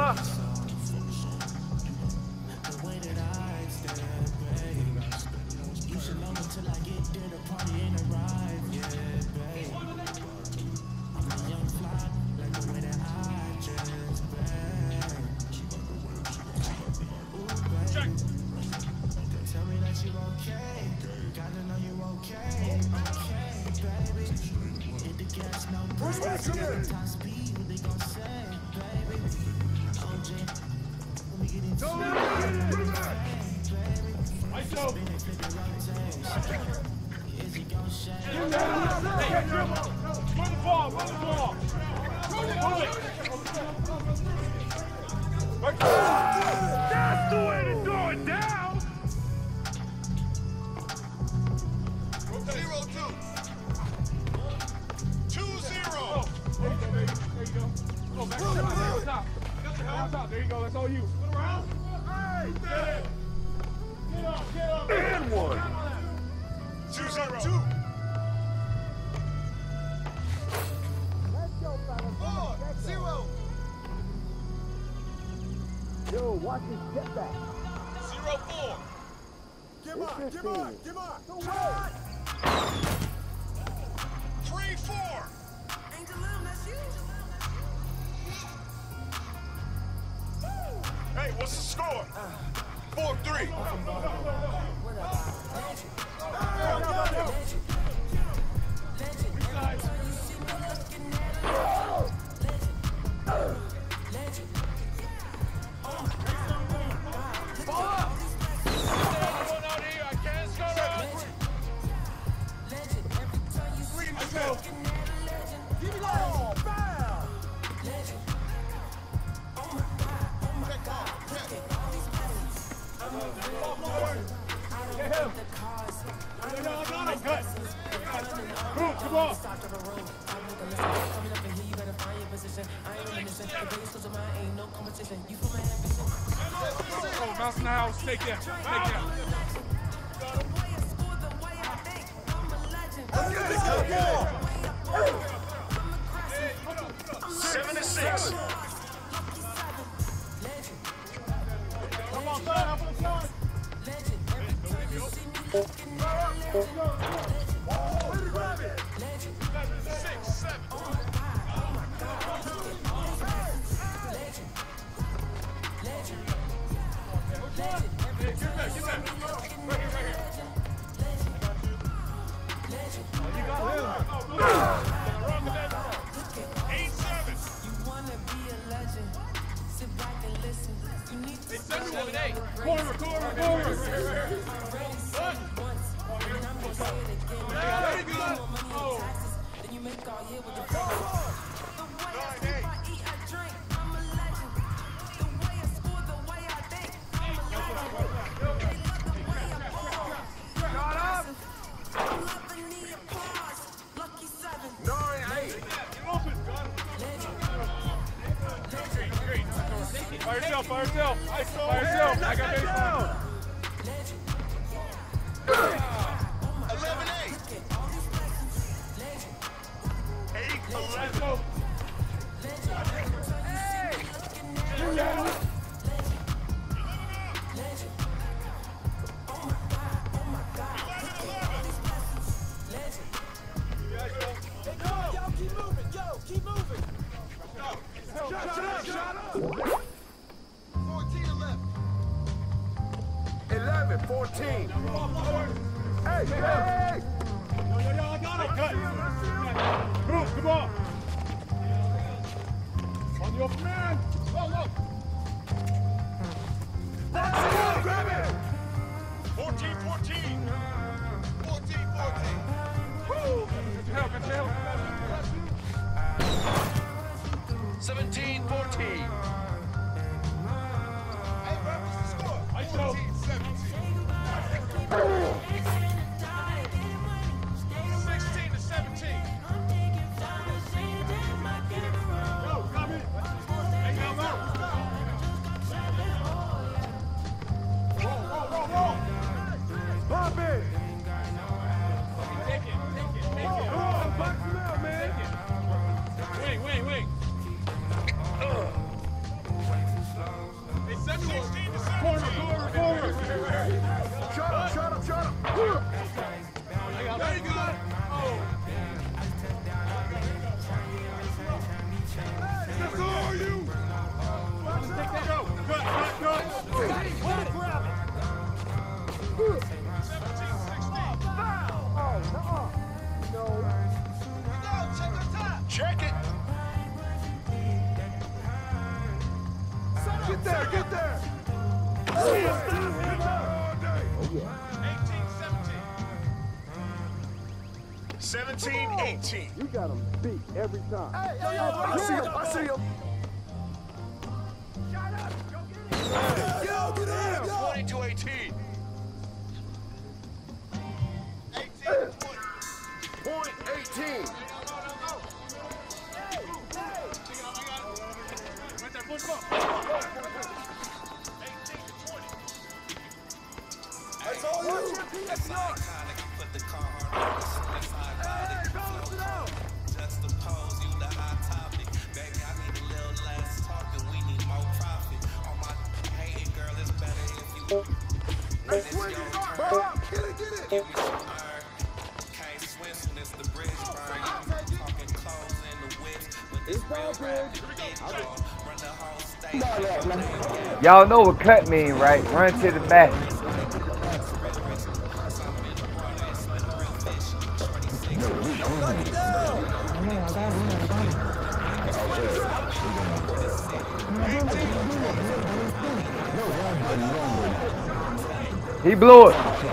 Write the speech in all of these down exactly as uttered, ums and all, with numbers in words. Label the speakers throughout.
Speaker 1: Huh? That's the way to throw it down!
Speaker 2: Zero two. Two zero.
Speaker 1: There you go, there you go. Go back on top, back on top. On top, there you go, that's all you. Put around. Hey, get it. Get up, get up. And one.
Speaker 2: Two zero two.
Speaker 3: Let's go, fellas.
Speaker 2: Four zero.
Speaker 3: Yo, watch his get back.
Speaker 2: Zero four.
Speaker 3: Give up, give up, give up. Don't wait.
Speaker 2: Three four.
Speaker 4: Angel Lim, that's you.
Speaker 2: Hey, what's the score? Four three.
Speaker 1: Oh, mouse in the house. Take that. Take that.
Speaker 2: Seven to six.
Speaker 1: Come on, son. Up on the side.
Speaker 2: Six, seven.
Speaker 1: Hey, get back, get back. Right here, right here. Oh, you got him. Wrong with that.
Speaker 2: Eight seven.
Speaker 4: You wanna be a legend? Sit back and listen. You need to
Speaker 1: Seven, seven, eight. Corner, corner, corner.
Speaker 4: once, and I'm gonna say it again.
Speaker 1: Yeah,
Speaker 4: You want more money and taxes, then you make all year with the pay. The way I sleep, I eat, I drink. I'm a legend. The way I score, the way I think. I'm a legend. They love the way I ball. Aggressive. I'm loving the applause. Lucky seven.
Speaker 3: Nine, eight.
Speaker 1: By yourself, by yourself. By yourself. I got baseball.
Speaker 2: Eleven eight. Eight
Speaker 1: Let's
Speaker 2: eleven.
Speaker 1: go.
Speaker 3: Yo, keep moving. Yo, keep moving.
Speaker 1: Shut up, shut up.
Speaker 2: Fourteen eleven.
Speaker 3: eleven, fourteen. Hey, hey.
Speaker 1: Yo, yo, yo, I got it. Cut. Bruce, come on. On the open man. Go, go.
Speaker 3: Grab it.
Speaker 2: Fourteen fourteen. Fourteen fourteen.
Speaker 1: Woo. Good help, good help.
Speaker 2: Seventeen fourteen. Hey, what was the score?
Speaker 1: I show.
Speaker 2: Fourteen seventeen. Sixteen to seventeen.
Speaker 1: Yo, come in. Hey, now, go. Get there, get there.
Speaker 2: eighteen seventeen. seventeen eighteen.
Speaker 1: You got him beat every time.
Speaker 3: Hey, yo, yo,
Speaker 1: I see him, I see him. Yo, get in, yo.
Speaker 2: twenty-two eighteen. eighteen twenty.
Speaker 1: Point eighteen.
Speaker 3: That's all you. That's yours.
Speaker 5: Just to pose you the hot topic. Baby, I need a little less talking. We need more profit. On my hating girl, it's better if you.
Speaker 1: Hey, swing it, bro. Get it, get it.
Speaker 5: Give me some iron. Can't swim when it's the bridge burn. Talking clothes in the whip, but this real rap is big dog. Run the whole state.
Speaker 6: Y'all know what cut mean, right? Run to the back. He blew it.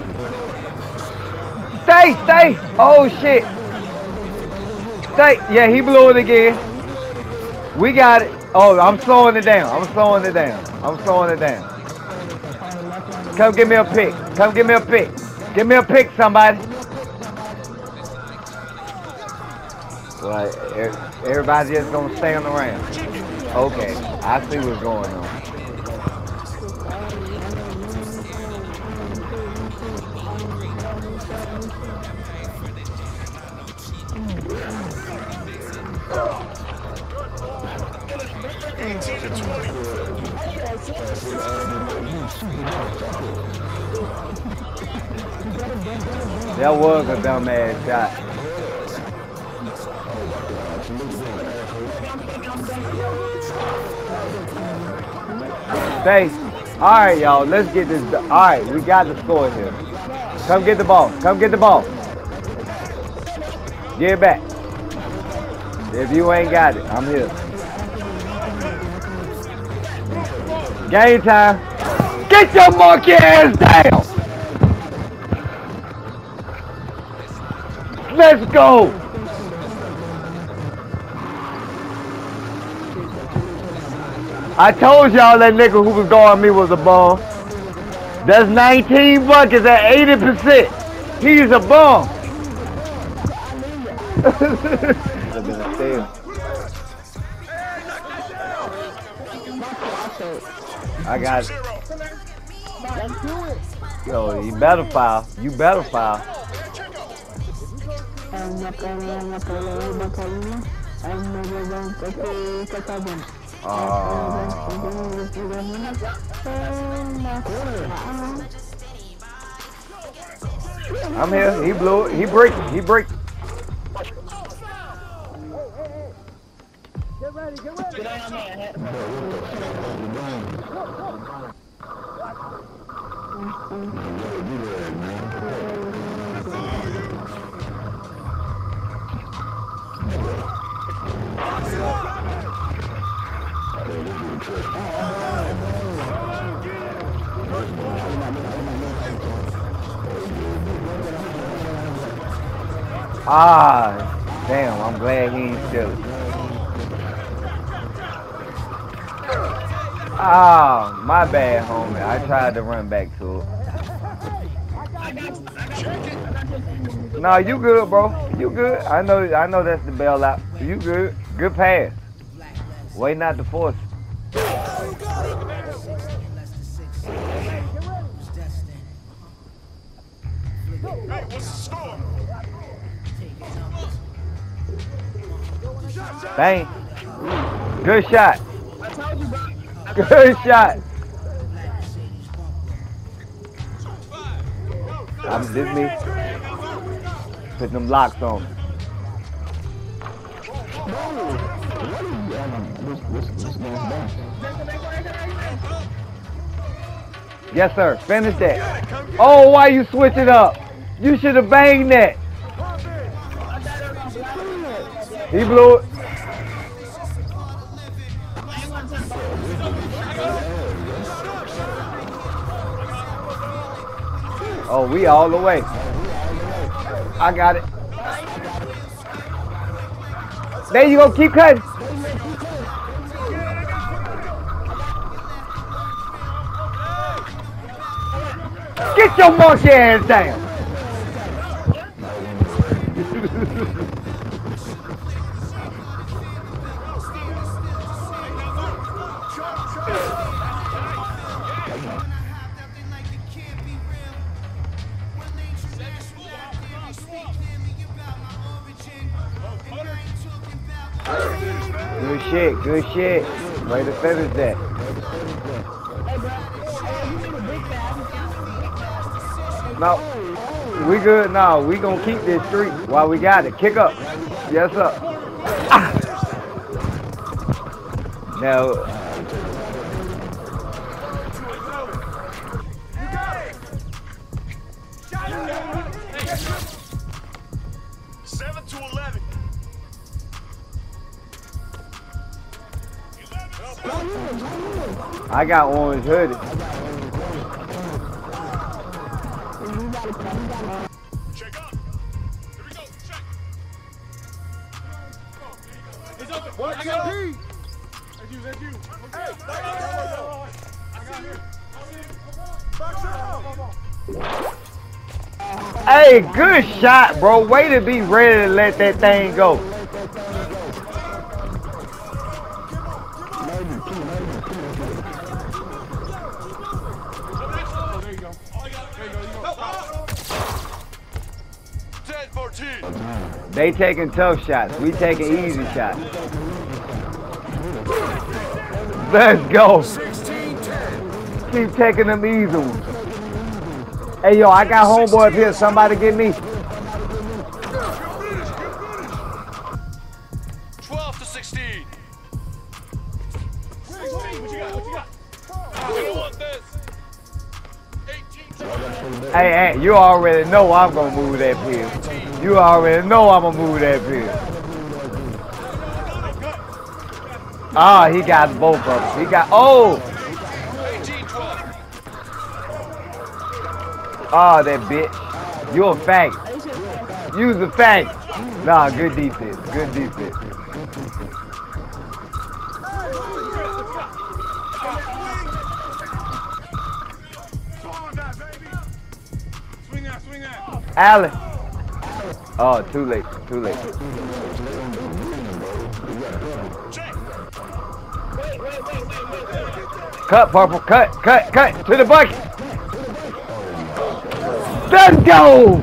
Speaker 6: Stay, stay. Oh shit. Stay. Yeah, he blew it again. We got it. Oh, I'm slowing it down. I'm slowing it down. I'm slowing it down. Come give me a pick. Come give me a pick. Give me a pick, somebody. Like, everybody just gonna stand around. Okay, I see what's going on.
Speaker 2: eighteen to twenty.
Speaker 6: That was a dumbass shot. Stay. Alright, y'all. Let's get this. Alright, we got the score here. Come get the ball. Come get the ball. Get it back. If you ain't got it, I'm here. Game time. Get your monkey ass down. Let's go. I told y'all that nigga who was guarding me was a bum. That's nineteen buckets at eighty percent. He's a bum. I got it. Yo, you better foul. You better foul. Uh, I'm here. He blew it. He breaking. He breaking.
Speaker 3: Get ready, get ready. Get on there.
Speaker 6: Ah, damn, I'm glad he ain't still. Ah, my bad, homie. I tried to run back to it. Nah, you good, bro. You good. I know I know that's the bailout. You good. Good pass. Wait not to force it.
Speaker 2: Hey, what's the score?
Speaker 6: Bang. Good shot. Good shot. I'm this me. Put them locks on. Yes, sir. Finish that. Oh, why you switch it up? You should have banged that. He blew it. Oh, we all the way. I got it. There you go. Keep cutting. Get your monkey ass down. Good shit, good shit. Way to finish that. No, we good now. We gonna keep this streak while we got it. Kick up. Yes, sir. Ah. Now,
Speaker 2: Seven to eleven.
Speaker 6: I got orange hoodie.
Speaker 2: Check up. Here we go. Check.
Speaker 1: It's open. What? I got it. That's you. That's you. Hey, I got here.
Speaker 6: Hey, good shot, bro. Way to be ready to let that thing go.
Speaker 2: ten fourteen.
Speaker 6: They taking tough shots. We taking easy shots. Let's go. Keep taking them easy ones. Hey, yo, I got homeboy up here. Somebody get me.
Speaker 2: twelve to sixteen.
Speaker 1: sixteen. What you got? What you got?
Speaker 2: I don't want this. eighteen to
Speaker 6: Hey, hey, you already know I'm gonna move that pill. You already know I'm gonna move that pill. Ah, he got both of them. He got, oh!
Speaker 2: eighteen twelve.
Speaker 6: Ah, that bitch. You a faggot. You's a faggot. Nah, good defense. Good defense.
Speaker 1: Swing out, swing out.
Speaker 6: Allen. Oh, too late. Too late. Cut, Purple. Cut, cut, cut. To the bucket. Let's go!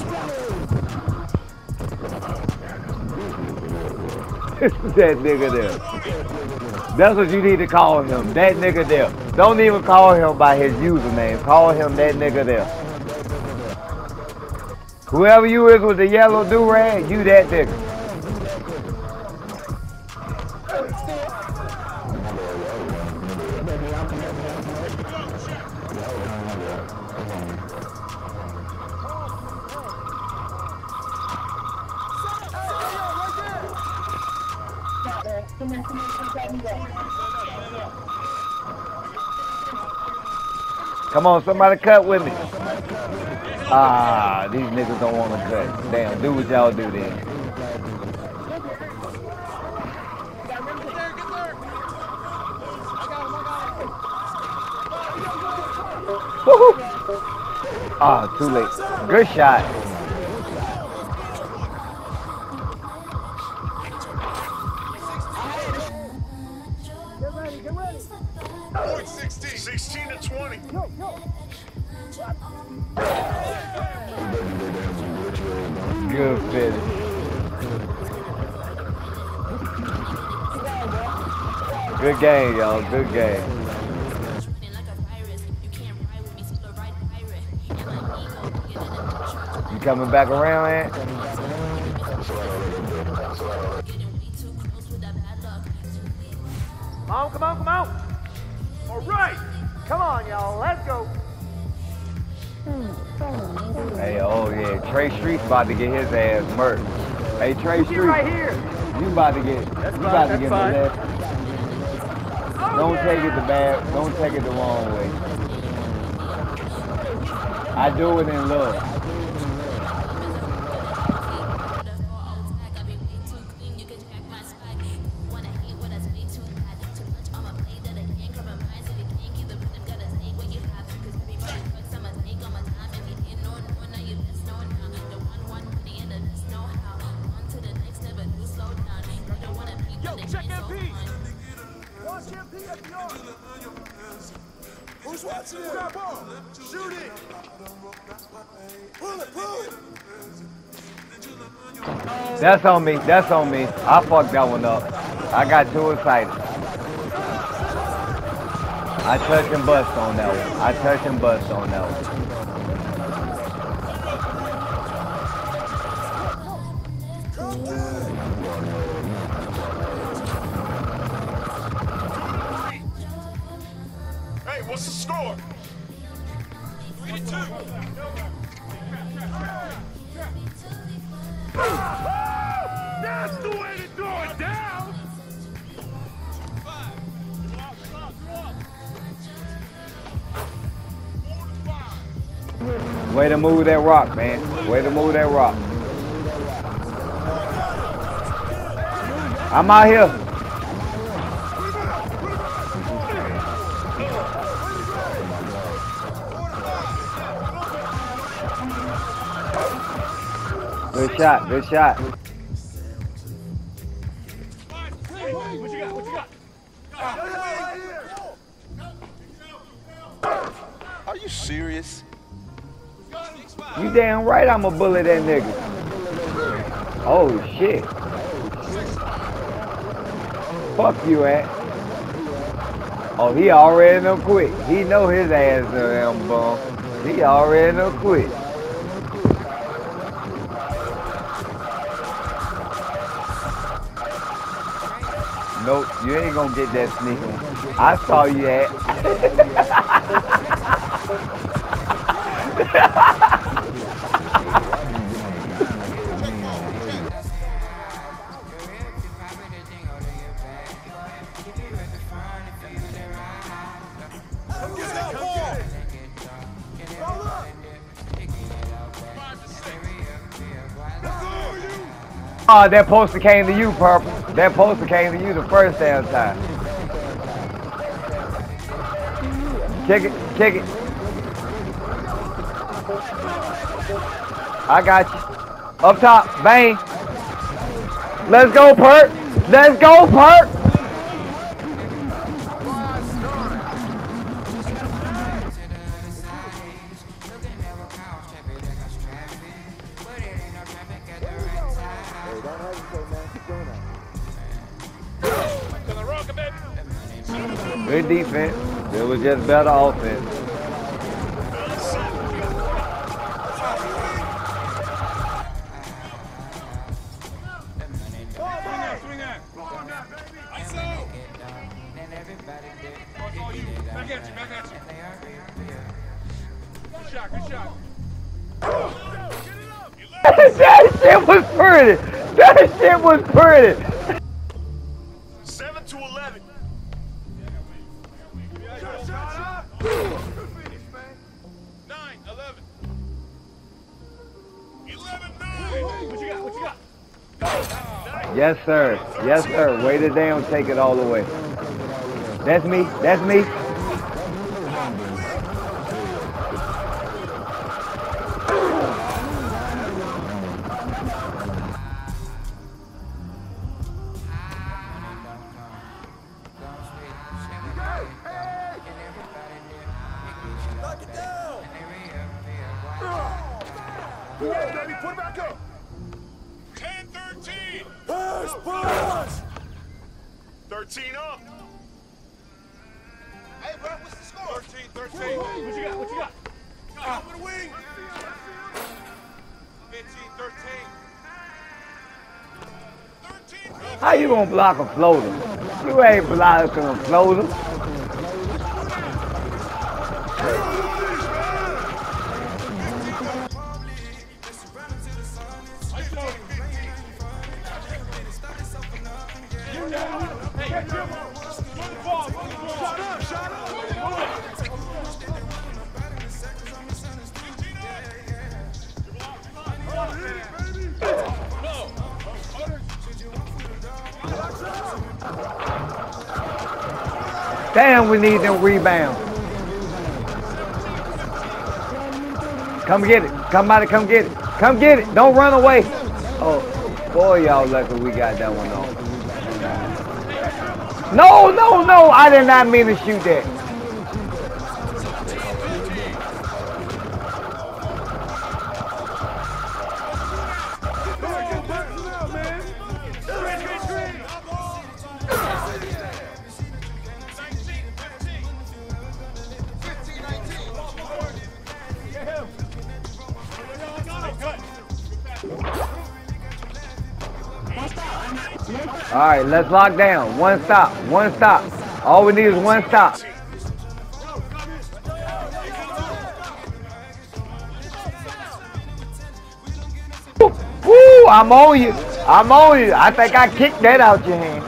Speaker 6: That nigga there. That's what you need to call him. That nigga there. Don't even call him by his username. Call him that nigga there. Whoever you is with the yellow do-rag, you that nigga. Come on, somebody cut with me. Ah, these niggas don't want to cut. Damn, do what y'all do then. Woohoo! Ah, too late. Good shot.
Speaker 2: sixteen. sixteen to twenty.
Speaker 6: Good finish. Good game, y'all. Good game. You coming back around, Ant?
Speaker 3: Come on, come on, come on. All right. Come on, y'all. Let's go.
Speaker 6: Hey, oh yeah, Trey Street's about to get his ass murked. Hey, Trey Street,
Speaker 3: right here.
Speaker 6: you about to get,
Speaker 3: That's
Speaker 6: you
Speaker 3: fine,
Speaker 6: about to
Speaker 3: that's
Speaker 6: get
Speaker 3: fine.
Speaker 6: his ass.
Speaker 3: Oh,
Speaker 6: Don't
Speaker 3: yeah.
Speaker 6: take it the bad, don't take it the wrong way. I do it in love.
Speaker 1: Who's watching it? Grab ball. Shoot it. Pull it, pull it.
Speaker 6: That's on me. That's on me. I fucked that one up. I got too excited. I touch and bust on that one. I touch and bust on that one.
Speaker 2: Hey, what's the score? Three to two.
Speaker 1: That's the way to throw it down.
Speaker 6: Way to move that rock, man. Way to move that rock. I'm out here. Good shot, good shot.
Speaker 1: What you got? What you got?
Speaker 2: Are you serious?
Speaker 6: You damn right I'ma bully that nigga. Oh shit. Fuck you, at. Oh, he already done quit. He know his ass done bum. He already done quit. Nope, you ain't gonna get that sneak one. I saw you at. Oh, that poster came to you, Purple. That poster came to you the first damn time. Kick it, kick it. I got you. Up top, bang. Let's go, Perk. Let's go, Perk. Good defense. It was just better offense.
Speaker 1: Swing that. Come on now, baby. I saw. Back at you, back at you. Good shot, good shot.
Speaker 6: That shit was pretty. That shit was pretty.
Speaker 2: Seven to eleven. Nine, eleven. Eleven, nine.
Speaker 1: What you got? What you got?
Speaker 6: Yes, sir. Yes, sir. Way to down, take it all the way. That's me. That's me.
Speaker 1: Knock it down. Good, baby. Put it back up.
Speaker 2: ten, thirteen.
Speaker 1: Push, push.
Speaker 2: thirteen up.
Speaker 1: Hey, bro, what's the score? thirteen, thirteen. What you got? What you got? Top of the wing. fifteen, thirteen. thirteen, fifteen.
Speaker 6: How you gonna block a floater? You ain't blocking a floater.
Speaker 1: Hey, Jim. Run the ball. Run the ball. Shut up, shut up.
Speaker 6: Damn, we need them rebounds. Come get it. Somebody come get it. Come get it. Don't run away. Oh, boy, y'all lucky we got that one off. No, no, no. I did not mean to shoot that. All right, let's lock down. One stop. One stop. All we need is one stop. Woo! I'm on you. I'm on you. I think I kicked that out your hand.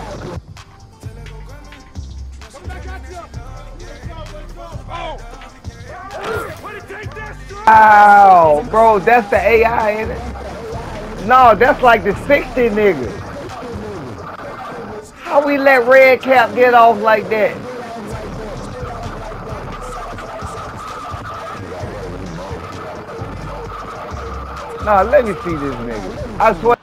Speaker 6: Wow, bro, that's the A I, ain't it? No, that's like the sixty niggas. How we let Red Cap get off like that? Nah, let me see this nigga. I swear.